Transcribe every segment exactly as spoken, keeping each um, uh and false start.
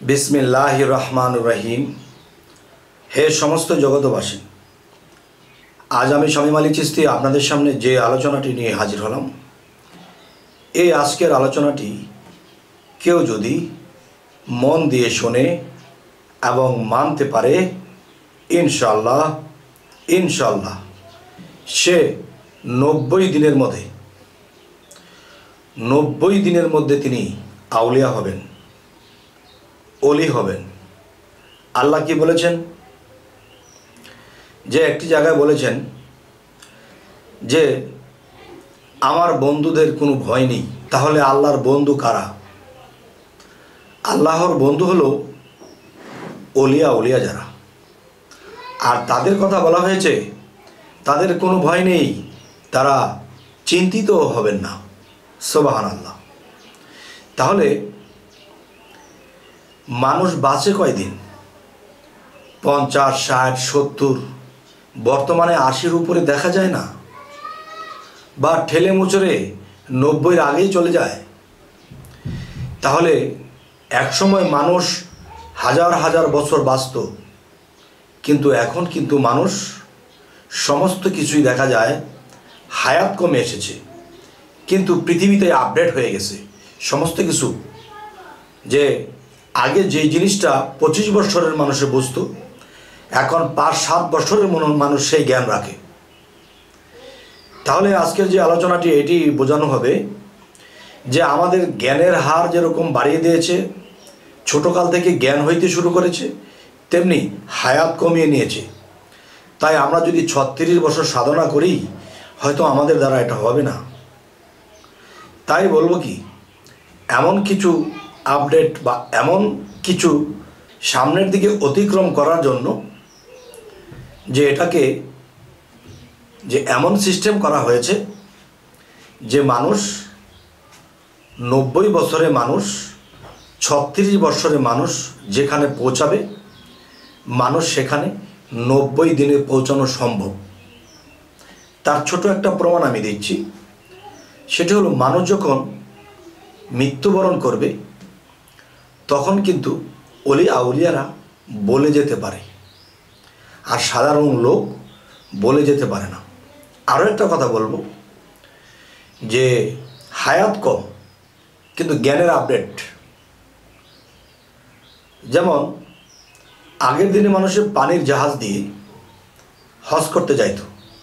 बिस्मिल्लाहिर रहमानिर रहीम। हे समस्त जगतबासी, आज आमी शामीम आली चिश्ती आपनादेर सामने जे आलोचनाटी निये हाजिर हलाम, এই আজকের আলোচনাটি কেউ যদি মন দিয়ে শোনে এবং মানতে পারে, ইনশাআল্লাহ ইনশাআল্লাহ সে নব্বই দিনের মধ্যে নব্বই দিনের মধ্যে তিনি আউলিয়া হবেন, ওলি হবেন। আল্লাহ কি বলেছেন? যে একটি জায়গায় বলেছেন যে আমার বন্ধুদের কোনো ভয় নেই। তাহলে আল্লাহর বন্ধু কারা? আল্লাহর বন্ধু হলো ওলিয়া ওলিয়া যারা, আর তাদের কথা বলা হয়েছে তাদের কোনো ভয় নেই, তারা চিন্তিত হবেন না। সুবহানাল্লাহ। তাহলে মানুষ বাঁচে কয়দিন? পঞ্চাশ, ষাট, সত্তর, বর্তমানে আশির উপরে দেখা যায় না, বা ঠেলে মুচড়ে নব্বইয়ের আগেই চলে যায়। তাহলে একসময় মানুষ হাজার হাজার বছর বাঁচত, কিন্তু এখন কিন্তু মানুষ সমস্ত কিছুই দেখা যায় হায়াত কমে এসেছে, কিন্তু পৃথিবীতে আপডেট হয়ে গেছে সমস্ত কিছু। যে আগে যে জিনিসটা পঁচিশ বছরের মানুষে বুঝত, এখন পাঁচ সাত বছরের মানুষ সেই জ্ঞান রাখে। তাহলে আজকের যে আলোচনাটি এটি বোঝানো হবে যে আমাদের জ্ঞানের হার যেরকম বাড়িয়ে দিয়েছে, ছোটকাল থেকে জ্ঞান হইতে শুরু করেছে, তেমনি হায়াত কমিয়ে নিয়েছে। তাই আমরা যদি ছত্রিশ বছর সাধনা করি, হয়তো আমাদের দ্বারা এটা হবে না। তাই বলবো কি, এমন কিছু আপডেট বা এমন কিছু সামনের দিকে অতিক্রম করার জন্য যে এটাকে যে এমন সিস্টেম করা হয়েছে যে মানুষ নব্বই বছরে মানুষ, ছত্রিশ বছরে মানুষ যেখানে পৌঁছাবে, মানুষ সেখানে নব্বই দিনে পৌঁছানো সম্ভব। তার ছোট একটা প্রমাণ আমি দিচ্ছি। সেটা হলো, মানুষ যখন মৃত্যুবরণ করবে তখন কিন্তু ওলি আউলিয়ারা বলে যেতে পারে, আর সাধারণ লোক বলে যেতে পারে না। আরও একটা কথা বলবো যে হায়াত কম কিন্তু জ্ঞানের আপডেট। যেমন আগের দিনে মানুষের পানির জাহাজ দিয়ে হজ করতে যাইত,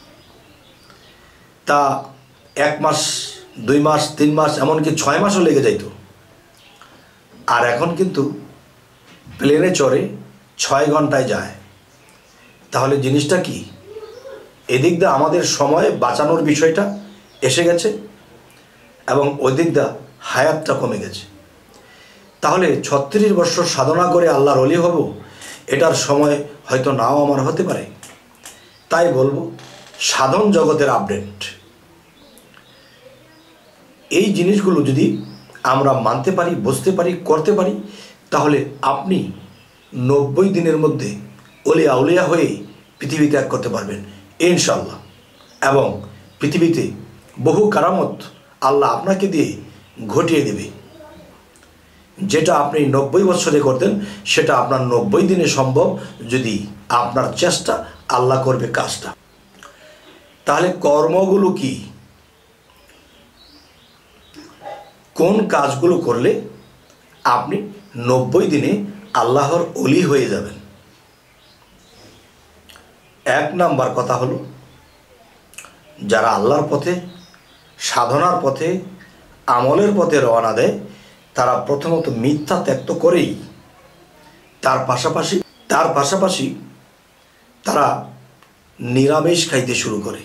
তা এক মাস, দুই মাস, তিন মাস, এমনকি ছয় মাসও লেগে যাইত। আর এখন কিন্তু প্লেনে চড়ে ছয় ঘন্টায় যায়। তাহলে জিনিসটা কি? এদিক দিয়ে আমাদের সময় বাঁচানোর বিষয়টা এসে গেছে এবং ওই দিক দিয়ে হায়াতটা কমে গেছে। তাহলে ছত্রিশ বছর সাধনা করে আল্লাহর ওলি হব, এটার সময় হয়তো নাও আমার হতে পারে। তাই বলবো, সাধন জগতের আপডেট এই জিনিসগুলো যদি আমরা মানতে পারি, বুঝতে পারি, করতে পারি, তাহলে আপনি নব্বই দিনের মধ্যে ওলি আউলিয়া হয়ে পৃথিবী ত্যাগ করতে পারবেন ইনশাআল্লাহ। এবং পৃথিবীতে বহু কারামত আল্লাহ আপনাকে দিয়ে ঘটিয়ে দেবে। যেটা আপনি নব্বই বছরে করতেন, সেটা আপনার নব্বই দিনে সম্ভব, যদি আপনার চেষ্টা, আল্লাহ করবে কাজটা। তাহলে কর্মগুলো কি? কোন কাজগুলো করলে আপনি নব্বই দিনে আল্লাহর ওলি হয়ে যাবেন? এক নাম্বার কথা হলো, যারা আল্লাহর পথে, সাধনার পথে, আমলের পথে রওনা দেয়, তারা প্রথমত মিথ্যা ত্যাগ করেই তার পাশাপাশি তার পাশাপাশি তারা নিরামিষ খাইতে শুরু করে,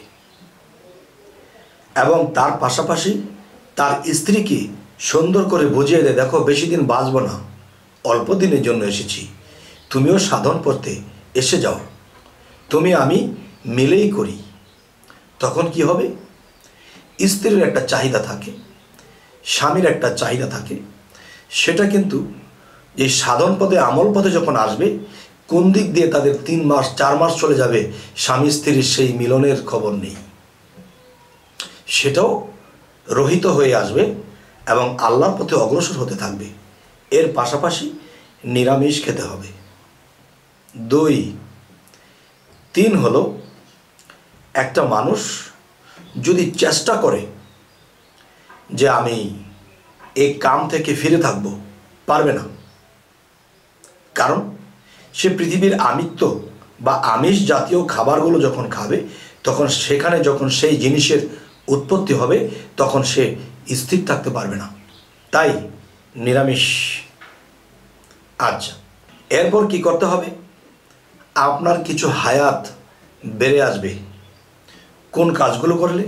এবং তার পাশাপাশি তার স্ত্রীকে সুন্দর করে বুঝিয়ে দেয়, দেখো বেশি দিন বাঁচব না, অল্প দিনের জন্য এসেছি, তুমিও সাধন পথে এসে যাও, তুমি আমি মিলেই করি। তখন কি হবে? স্ত্রীর একটা চাহিদা থাকে, স্বামীর একটা চাহিদা থাকে। সেটা কিন্তু এই সাধন পথে, আমল পথে যখন আসবে, কোন দিক দিয়ে তাদের তিন মাস চার মাস চলে যাবে, স্বামী স্ত্রীর সেই মিলনের খবর নেই, সেটাও রহিত হয়ে আসবে এবং আল্লাহর পথে অগ্রসর হতে থাকবে। এর পাশাপাশি নিরামিষ খেতে হবে। দুই তিন হলো একটা মানুষ যদি চেষ্টা করে যে আমি এই কাম থেকে ফিরে থাকবো, পারবে না। কারণ সে পৃথিবীর আমিত্ব বা আমিষ জাতীয় খাবারগুলো যখন খাবে তখন সেখানে যখন সেই জিনিসের উৎপত্তি হবে তখন সে স্থির থাকতে পারবে না। তাই নিরামিষ। আচ্ছা, এরপর কি করতে হবে? আপনার কিছু হায়াত বেড়ে আসবে। কোন কাজগুলো করলে?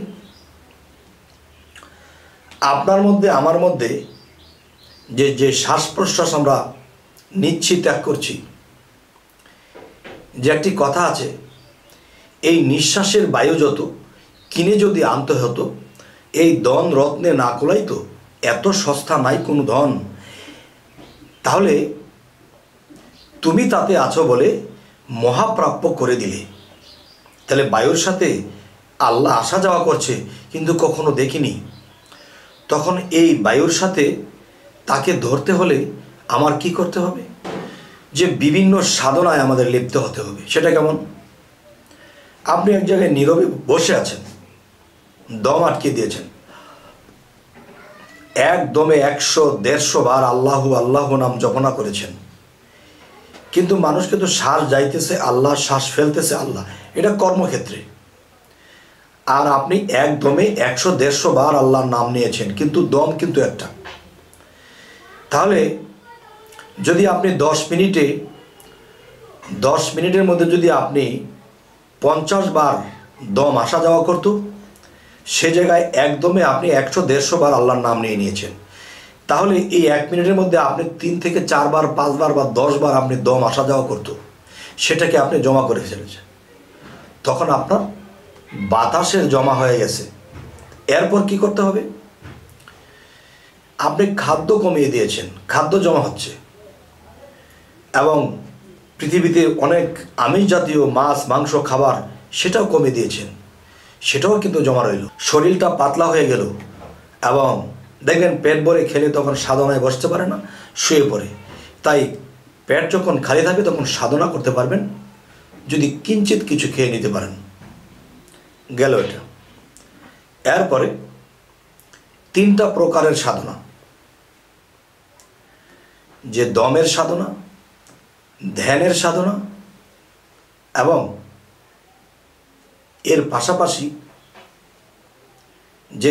আপনার মধ্যে আমার মধ্যে যে যে শ্বাস প্রশ্বাস আমরা নিচ্ছি, ত্যাগ করছি, যে একটি কথা আছে, এই নিঃশ্বাসের বায়ু যত কিনে যদি আনতে হতো, এই ধন রত্নে না কোলাইতো, এত সস্তা নাই কোনো ধন। তাহলে তুমি তাতে আছো বলে মহাপ্রাপ্য করে দিলে। তাহলে বায়ুর সাথে আল্লাহ আসা যাওয়া করছে কিন্তু কখনো দেখিনি। তখন এই বায়ুর সাথে তাকে ধরতে হলে আমার কি করতে হবে? যে বিভিন্ন সাধনায় আমাদের লিপ্ত হতে হবে। সেটা কেমন? আপনি এক জায়গায় নীরবে বসে আছেন, দম আটকে দিয়েছেন, একদমে একশো দেড়শো বার আল্লাহ আল্লাহ নাম জপনা করেছেন, কিন্তু মানুষকে তো শ্বাস যাইতেছে আল্লাহ, শ্বাস ফেলতেছে আল্লাহ, এটা কর্মক্ষেত্রে। আর আপনি একদমে একশো দেড়শো বার আল্লাহর নাম নিয়েছেন, কিন্তু দম কিন্তু একটা। তাহলে যদি আপনি দশ মিনিটে দশ মিনিটের মধ্যে যদি আপনি পঞ্চাশ বার দম আসা যাওয়া করতো, সে জায়গায় একদমে আপনি একশো দেড়শো বার আল্লাহর নাম নিয়ে নিয়েছেন। তাহলে এই এক মিনিটের মধ্যে আপনি তিন থেকে চারবার, পাঁচবার বা দশ বার আপনি দম আসা যাওয়া করতো, সেটাকে আপনি জমা করে ফেলেছেন। তখন আপনার বাতাসের জমা হয়ে গেছে। এরপর কি করতে হবে? আপনি খাদ্য কমিয়ে দিয়েছেন, খাদ্য জমা হচ্ছে, এবং পৃথিবীতে অনেক আমিষ জাতীয় মাছ মাংস খাবার সেটাও কমিয়ে দিয়েছেন, সেটাও কিন্তু জমা রইল। শরীরটা পাতলা হয়ে গেল এবং দেখবেন পেট ভরে খেলে তখন সাধনায় বসতে পারে না, শুয়ে পড়ে। তাই পেট যখন খালি থাকবে তখন সাধনা করতে পারবেন যদি কিঞ্চিত কিছু খেয়ে নিতে পারেন। গেল এটা। এরপরে তিনটা প্রকারের সাধনা, যে দমের সাধনা, ধ্যানের সাধনা এবং এর পাশাপাশি যে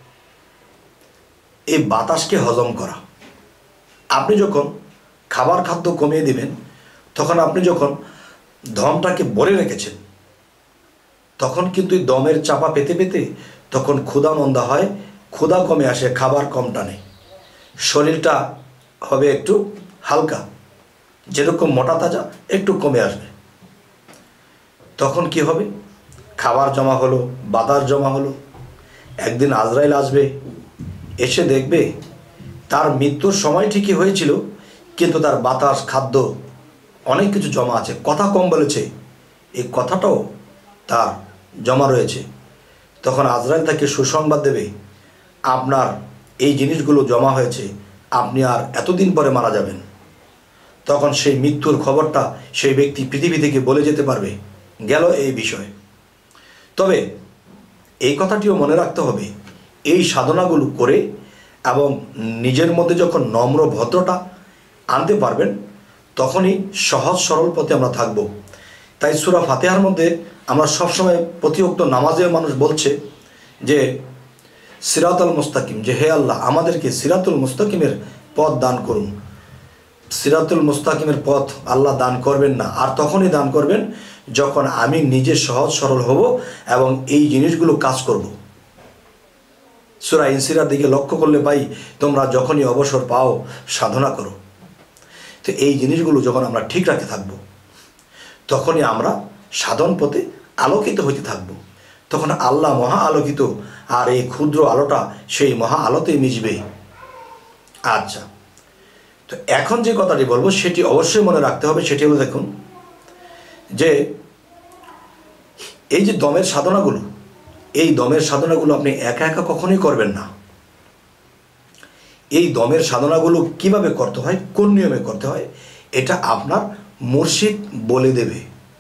এই বাতাসকে হজম করা। আপনি যখন খাবার খাদ্য কমিয়ে দিবেন তখন আপনি যখন দমটাকে ভরে রেখেছেন তখন কিন্তু দমের চাপা পেতে পেতে তখন ক্ষুধা মন্দা হয়, ক্ষুধা কমে আসে, খাবার কম টানে, শরীরটা হবে একটু হালকা, যেরকম মোটা তাজা একটু কমে আসবে। তখন কি হবে? খাবার জমা হলো, বাতাস জমা হলো। একদিন আজরাইল আসবে, এসে দেখবে তার মৃত্যুর সময় ঠিকই হয়েছিল, কিন্তু তার বাতাস, খাদ্য অনেক কিছু জমা আছে। কথা কম বলেছে, এই কথাটাও তার জমা রয়েছে। তখন আজরাইল তাকে সুসংবাদ দেবে, আপনার এই জিনিসগুলো জমা হয়েছে, আপনি আর এতদিন পরে মারা যাবেন। তখন সেই মৃত্যুর খবরটা সেই ব্যক্তি পৃথিবী থেকে বলে যেতে পারবে। গেল এই বিষয়। তবে এই কথাটিও মনে রাখতে হবে, এই সাধনাগুলো করে এবং নিজের মধ্যে যখন নম্র ভদ্রতা আনতে পারবেন তখনই সহজ সরল পথে আমরা থাকব। তাই সূরা ফাতিহার মধ্যে আমরা সবসময় প্রতিউক্ত নামাজেও মানুষ বলছে যে সিরাতুল মুস্তাকিম, যে হে আল্লাহ আমাদেরকে সিরাতুল মুস্তাকিমের পথ দান করুন। সিরাতুল মুস্তাকিমের পথ আল্লাহ দান করবেন না, আর তখনই দান করবেন যখন আমি নিজে সহজ সরল হব এবং এই জিনিসগুলো কাজ করব। সূরা ইনসিরার দিকে লক্ষ্য করলে পাই, তোমরা যখনই অবসর পাও সাধনা করো। তো এই জিনিসগুলো যখন আমরা ঠিক রাখে থাকব তখনই আমরা সাধন পথে আলোকিত হইতে থাকব। তখন আল্লাহ মহা আলোকিত, আর এই ক্ষুদ্র আলোটা সেই মহা আলোতেই মিশবে। আচ্ছা, তো এখন যে কথাটি বলবো সেটি অবশ্যই মনে রাখতে হবে। সেটি হলো, দেখুন যে এই যে দমের সাধনাগুলো, এই দমের সাধনাগুলো আপনি একা একা কখনোই করবেন না। এই দমের সাধনাগুলো কিভাবে করতে হয়, কোন নিয়মে করতে হয়, এটা আপনার মুর্শিদ বলে দেবে।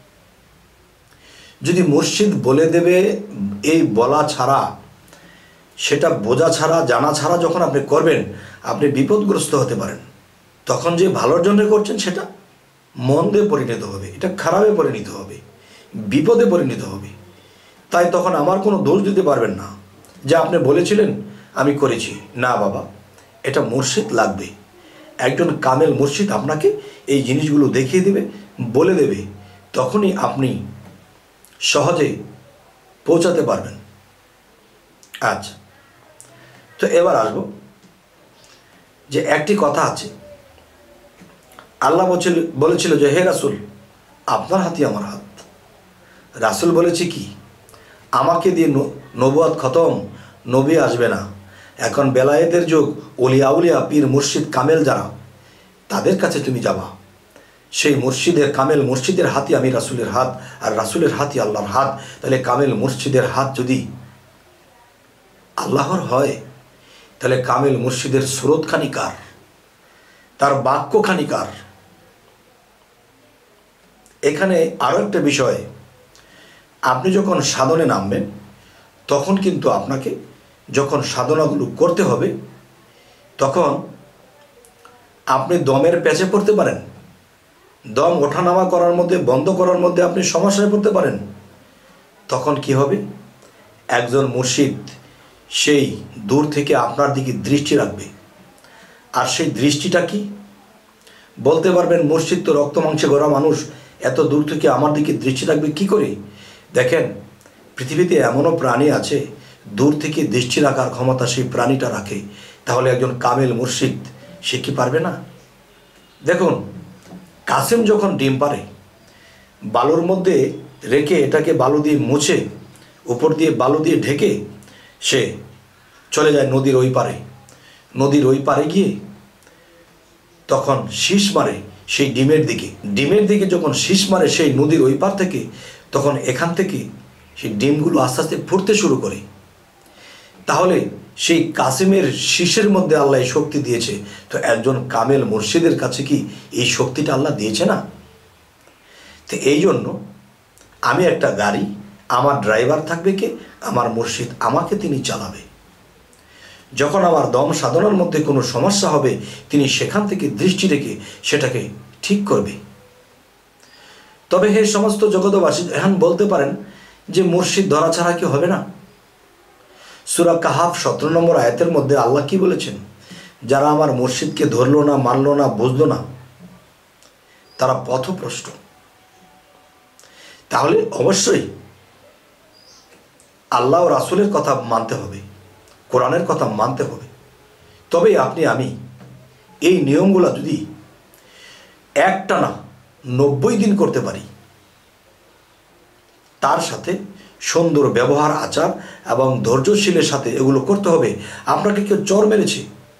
যদি মুর্শিদ বলে দেবে, এই বলা ছাড়া, সেটা বোঝা ছাড়া, জানা ছাড়া যখন আপনি করবেন, আপনি বিপদগ্রস্ত হতে পারেন। তখন যে ভালোর জন্য করছেন সেটা মন্দে পরিণত হবে, এটা খারাপে পরিণত হবে, বিপদে পরিণত হবে। তাই তখন আমার কোনো দোষ দিতে পারবেন না যে আপনি বলেছিলেন আমি করেছি। না বাবা, এটা মুর্শিদ লাগবে। একজন কামেল মুর্শিদ আপনাকে এই জিনিসগুলো দেখিয়ে দেবে, বলে দেবে, তখনই আপনি সহজে পৌঁছাতে পারবেন। আচ্ছা, তো এবার আসবো যে একটি কথা আছে, আল্লাহ বলছিল বলেছিল যে হে রাসূল, আপনার হাতই আমার হাত। রাসূল বলেছে কি, আমাকে দিয়ে নবুয়াত খতম, নবী আসবে না, এখন বেলায়েতের যুগ, ওলিয়া উলিয়া পীর মুর্শিদ কামেল যারা, তাদের কাছে তুমি যাবা। সেই মুর্শিদের, কামেল মুর্শিদের হাতই আমি রাসূলের হাত, আর রাসূলের হাতই আল্লাহর হাত। তাহলে কামেল মুর্শিদের হাত যদি আল্লাহর হয়, তাহলে কামেল মুর্শিদের স্রোতখানি কার, তার বাক্যখানি কার? এখানে আরও একটা বিষয়, আপনি যখন সাধনে নামবেন, তখন কিন্তু আপনাকে যখন সাধনাগুলো করতে হবে, তখন আপনি দমের প্যাচে পড়তে পারেন। দম ওঠানামা করার মধ্যে, বন্ধ করার মধ্যে আপনি সমস্যায় পড়তে পারেন। তখন কি হবে? একজন মুর্শিদ সেই দূর থেকে আপনার দিকে দৃষ্টি রাখবে। আর সেই দৃষ্টিটা কি বলতে পারবেন? মুর্শিদ তো রক্ত মাংসে গড়া মানুষ, এত দূর থেকে আমার দিকে দৃষ্টি রাখবে কি করে? দেখেন, পৃথিবীতে এমনও প্রাণী আছে দূর থেকে দৃষ্টি রাখার ক্ষমতা সেই প্রাণীটা রাখে। তাহলে একজন কামেল মুর্শিদ সে কি পারবে না? দেখুন, কাসেম যখন ডিম পারে, বালুর মধ্যে রেখে এটাকে বালু দিয়ে মুছে, উপর দিয়ে বালু দিয়ে ঢেকে সে চলে যায় নদীর ওই পারে। নদীর ওই পারে গিয়ে তখন শীষ মারে সেই ডিমের দিকে। ডিমের দিকে যখন শীষ মারে সেই নদীর ওই পার থেকে, তখন এখান থেকে সেই ডিমগুলো আস্তে আস্তে ফুটতে শুরু করে। তাহলে সেই কাসেমের শীষের মধ্যে আল্লাহ এই শক্তি দিয়েছে, তো একজন কামেল মুর্শিদের কাছে কি এই শক্তিটা আল্লাহ দিয়েছে না? তো এই জন্য আমি একটা গাড়ি, আমার ড্রাইভার থাকবে কে? আমার মুর্শিদ, আমাকে তিনি চালাবে। যখন আমার দম সাধনার মধ্যে কোনো সমস্যা হবে, তিনি সেখান থেকে দৃষ্টি রেখে সেটাকে ঠিক করবে। তবে হে সমস্ত জগতবাসী, এখন বলতে পারেন যে মুর্শিদ ধরা ছাড়া কি হবে না? সূরা কাহাফ সতেরো নম্বর আয়াতের মধ্যে আল্লাহ কি বলেছেন? যারা আমার মুর্শিদকে ধরলো না, মানলো না, বুঝলো না, তারা পথভ্রষ্ট। তাহলে অবশ্যই আল্লাহ ও রাসূলের কথা মানতে হবে, কোরআনের কথা মানতে হবে। তবে আপনি আমি এই নিয়মগুলো যদি একটানা নব্বই দিন করতে পারি, তার সাথে সুন্দর ব্যবহার, আচার এবং ধৈর্যশীলের সাথে এগুলো করতে হবে। আপনাকে কেউ চর মেরেছে,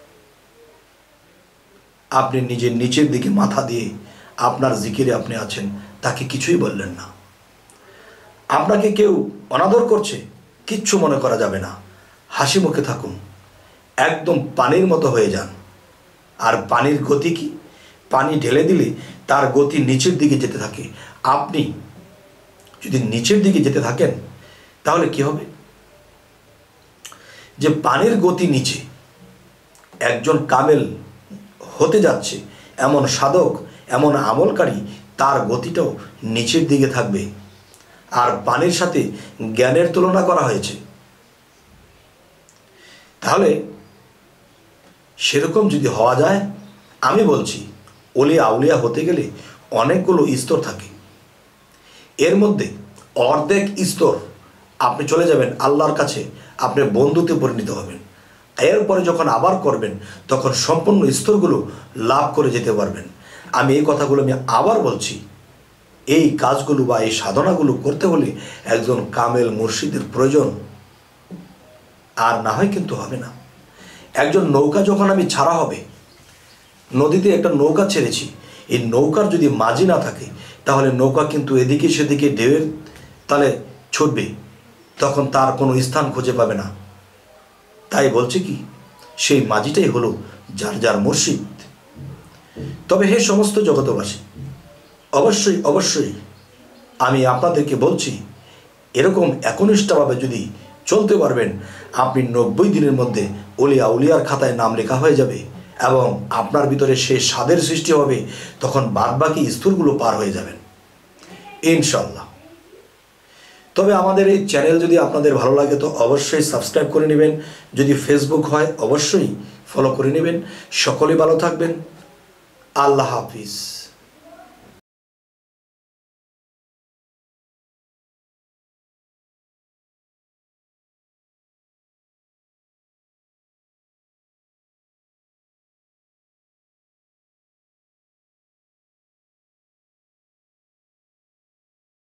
আপনি নিজের নিচের দিকে মাথা দিয়ে আপনার জিকিরে আপনি আছেন, তাকে কিছুই বললেন না। আপনাকে কেউ অনাদর করছে, কিচ্ছু মনে করা যাবে না, হাসি মুখে থাকুন, একদম পানির মতো হয়ে যান। আর পানির গতি কি? পানি ঢেলে দিলে তার গতি নিচের দিকে যেতে থাকে। আপনি যদি নিচের দিকে যেতে থাকেন, তাহলে কি হবে? যে পানির গতি নিচে, একজন কামেল হতে যাচ্ছে এমন সাধক, এমন আমলকারী, তার গতিটাও নিচের দিকে থাকবে। আর পানির সাথে জ্ঞানের তুলনা করা হয়েছে। তাহলে সেরকম যদি হওয়া যায়, আমি বলছি ওলিয়া আউলিয়া হতে গেলে অনেকগুলো স্তর থাকে। এর মধ্যে অর্ধেক স্তর আপনি চলে যাবেন আল্লাহর কাছে, আপনি বন্ধুতে পরিণত হবেন। এরপরে যখন আবার করবেন, তখন সম্পূর্ণ স্তরগুলো লাভ করে যেতে পারবেন। আমি এই কথাগুলো আমি আবার বলছি, এই কাজগুলো বা এই সাধনাগুলো করতে হলে একজন কামেল মুর্শিদের প্রয়োজন, আর না হয় কিন্তু হবে না। একজন নৌকা যখন আমি ছাড়া হবে, নদীতে একটা নৌকা ছেড়েছি, এই নৌকার যদি মাঝি না থাকে, তাহলে নৌকা কিন্তু এদিকে সেদিকে ঢেউয়ের তালে ছুটবে, তখন তার কোনো স্থান খুঁজে পাবে না। তাই বলছি কি, সেই মাঝিটাই হলো যার যার মুর্শিদ। তবে হে সমস্ত জগতবাসী, অবশ্যই অবশ্যই আমি আপনাদেরকে বলছি, এরকম একনিষ্ঠভাবে যদি চলতে পারবেন, আপনি নব্বই দিনের মধ্যে অলিয়া উলিয়ার খাতায় নাম লেখা হয়ে যাবে এবং আপনার ভিতরে সেই স্বাদের সৃষ্টি হবে, তখন বাদবাকি স্তরগুলো পার হয়ে যাবেন ইনশাল্লাহ। তবে আমাদের এই চ্যানেল যদি আপনাদের ভালো লাগে তো অবশ্যই সাবস্ক্রাইব করে নেবেন, যদি ফেসবুক হয় অবশ্যই ফলো করে নেবেন। সকলে ভালো থাকবেন। আল্লাহ হাফিজ।